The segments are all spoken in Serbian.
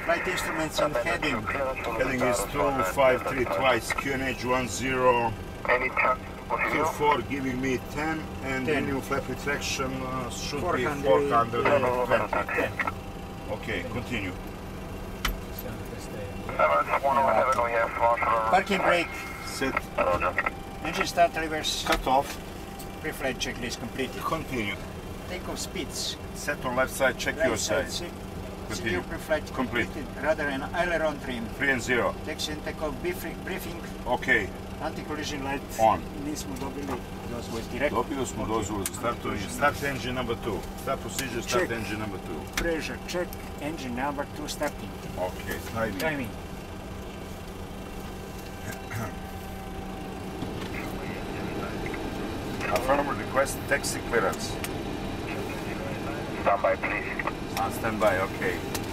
Flight instruments and heading. Heading is 253 twice, QNH 10. Q4 giving me 10 and 10. minimum flap retraction should be 420. 420. Okay, continue. Parking brake. Set. Engine start reverse. Cut off. Pre-flight checklist completed. Continue. Takeoff speeds. Set on left side, check your side. Secure pre-flight Complete. completed. Radar and aileron trim. 3 and 0. Taxi and takeoff briefing. Okay, Anti-collision light. on. Nismo dobili dozvolu direkt. Dobili smo dozvolu za startovanje. Start engine number 2. Start procedure, start Check. engine number 2. Pressure check. Engine number 2 starting. Okay, timing. Timing. Affirmative request taxi clearance. Stand by, please. On standby, okay.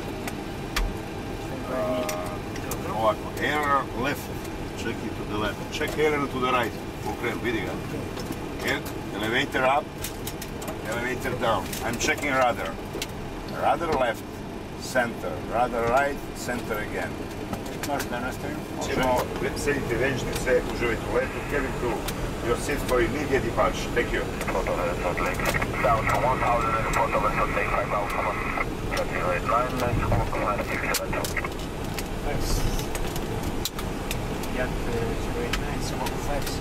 Ovako, air left. Check it to the left. Check air to the right. Okren, vidi ga. Air, elevator up, elevator down. I'm checking radar. Radar left, center. Radar right, center again. Možeš da nastavim? Ćemo sediti vežnice, uživajte u letu. Cabin crew, your seat for immediate departure. Thank you. Down to 1000 and Port of Salt Lake 5 Alpha 1. 38 line, squawk line 672. Yak 089, squawk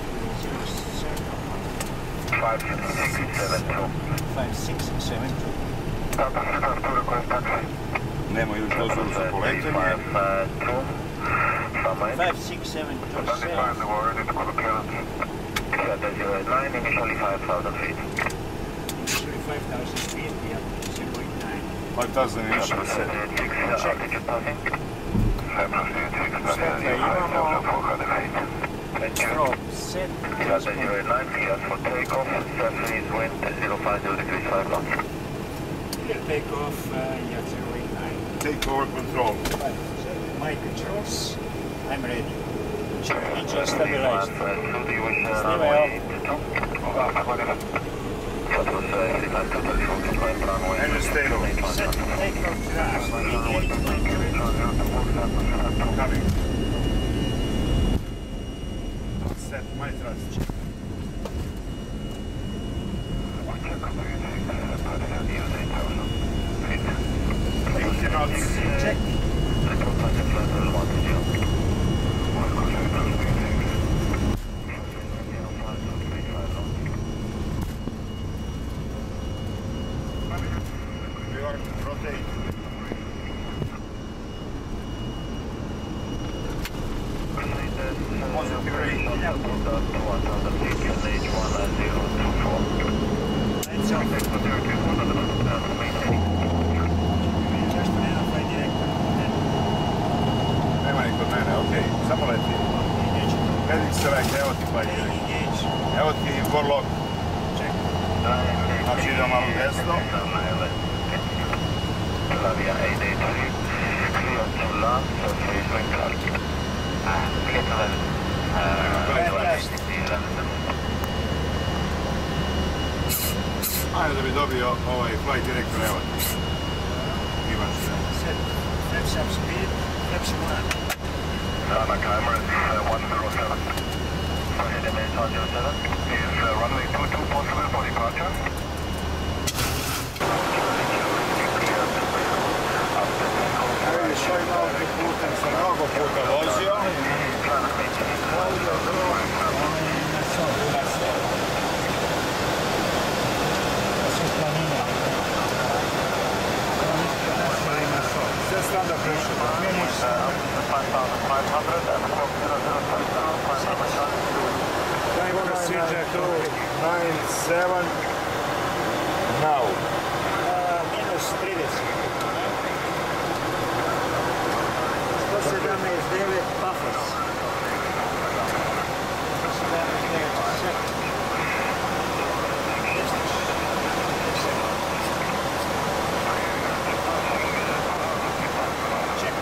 5672. 5672. Nema još dozvolu za poletanje. 5672. Initially 5,000 feet. Initially 5,000 feet, Yak 089. 5,000 initial set. Drop, set, Delta 09, clear for takeoff, surface wind 050 degrees 5 knots. clear takeoff, Yak 089. Take over control. My controls, I'm ready. Engine stabilized. Snima Engine stable. Set takeoff thrust, engage. Coming. Set my thrust. 80 knots. Check. Rotate. Positive rate. Lights off. Just now, flight director. Nema ni kod mene, okej. Samo leti. Engage. Heading strike, evo ti flight direct. Engage. Evo ti warlock. Check. Znači idemo malo desno. Lavia 883, clear to land, surface wind calm. Clear to land. Ajde da bi dobio ovaj flight director, evo ti. Imaš se. Set. Flaps up speed. Flaps 1. Runway timer is 107. Ahead MS 107. Is runway 22 possible for departure? Vidiš, ovaj naučni putem sam mnogo puta vozio. Sve standard prešao. 5,500 and squawk 007. I want to switch to 97 now. Minus 30. 117.9 Paphos. 117.9 set. Check.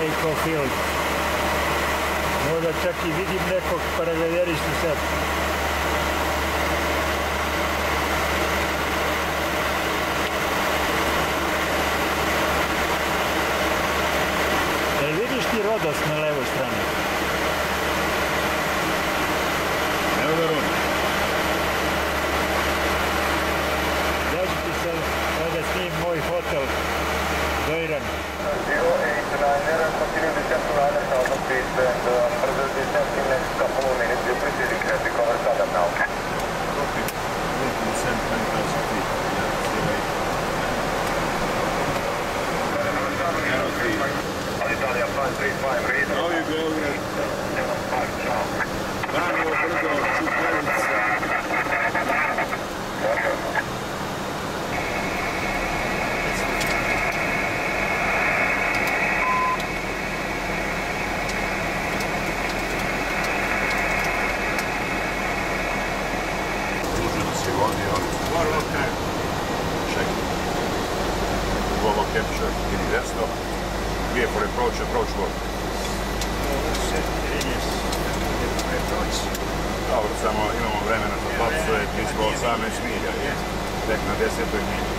Seiko Field. Možda čak i vidim nekog paraveljeristu sad. Jel vidiš ti Rodos na levoj strani? Evo da Rodos. Ja ću ti sad da snimim moj hotel Dojran. 089, continue descent to Ryder south of Peace and further descent in next couple of minutes. You proceed to recover southern now. Copy. Descent 10,000 feet. Alitalia 535, read. Now you go with Bravo, Bravo, 2 points. Global capture ili desno. Gdje for approach what? Set radius. Approach. Dobro, samo imamo vremena za papsuje, mi smo 18 milja, tek na 10. milji.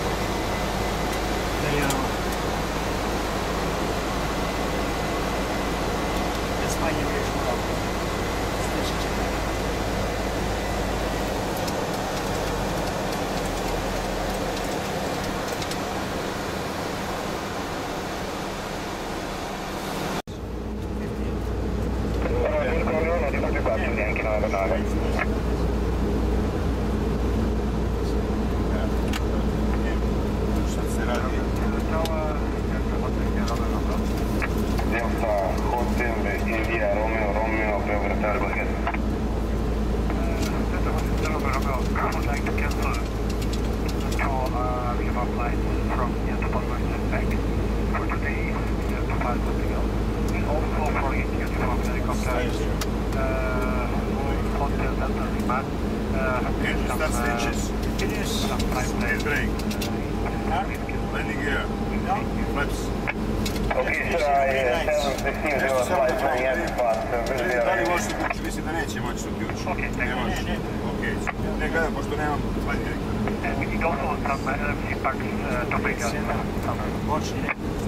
Da smanjim još malo. Sličit će. Šta se radi? Delta Hotel India Romeo Romeo Beograd Go ahead. Delta Hotel Romeo I would like to cancel we have our flights from Yatabon and back for today to find something else. And also for India from helicopter Hotel Delta Lima. That stitches. Some flight Speed brake. Landing gear. Flaps. Okay, sir, I 715 flight planning at spot. Da li možeš uključiti? Mislim da neće moći se uključiti. Okay, thank you. Ne možeš. Okej. Ne gledam, pošto nemam slanje direktora. And we need also some LMC packs to bring us. Počni.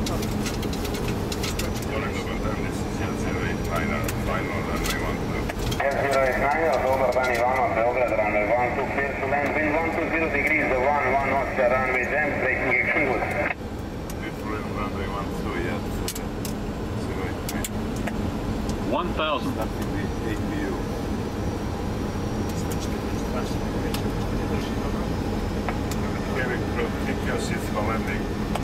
Dobar dan, this is 008 final runway 12. 089, dobar dan Ivano, Beograd, runway 12, clear to land, wind 120 degrees, the 11 knots, runway jam, braking action good. Runway 12, yeah. 1,000. That will be APU. Keep your seats for landing.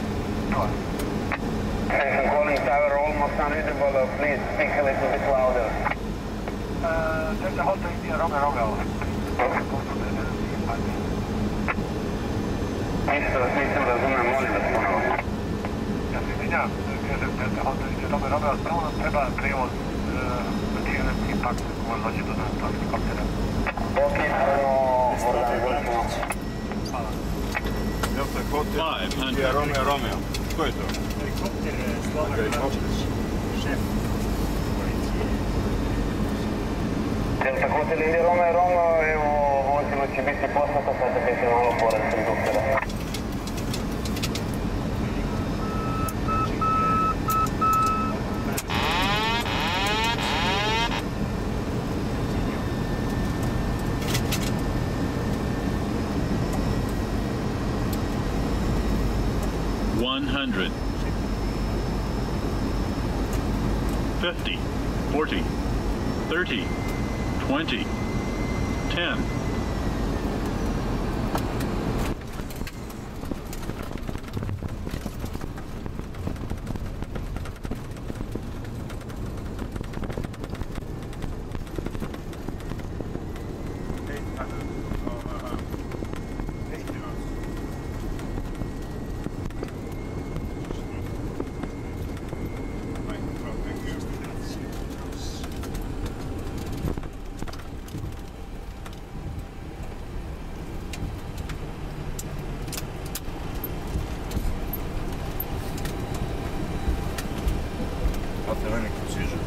Attention calling tower, almost unreadable, please speak a little bit louder. Delta Hotel India Romeo Romeo. Nisam razumem, molim vas ponovo. Ja se izvinjam, kažem Delta Hotel India Romeo Romeo, samo nam treba prevoz LMC packs može doći do nas, helikoptera. Ok, Mordan, izvolimo. Hvala. Delta Hotel, 500. India Romeo Romeo. Ko je to? Helikopter Slovak Vlačić. Šef policije. Delta Hotel India Romeo Romeo, evo, vozilo će biti poslato, sad će biti malo pored konduktera. $100, $50, $40, $30, $20, $10. Landing procedure.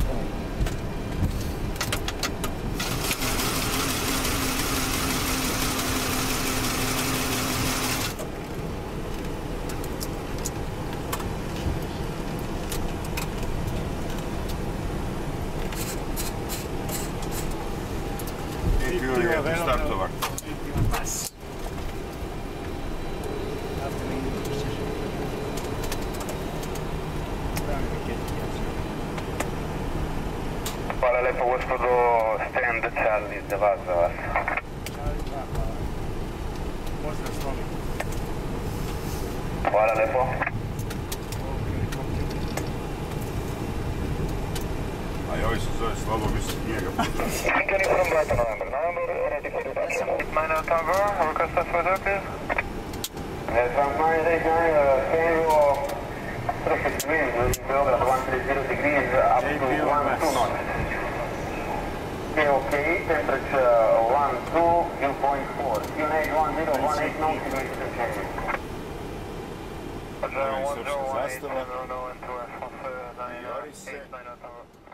Startova. Hvala lepo gospodo, Stand Charlie 2 za vas. Pozdrav Slovi. Hvala lepo. A i ovaj se zove Slobo, mislim njega. Incoming from Brighton, November. November, ready for departure. Minor Tower, request that further, please. Yes, from 989, stable surface wind in Beograd 130 degrees up to 12 knots. Okay, temperature 12, dew point 4. QNH 1018 knots, situation changing. 1018, no, no, no, no, no, no, no, no, no, no, no, no, no, no, no, no, no, no,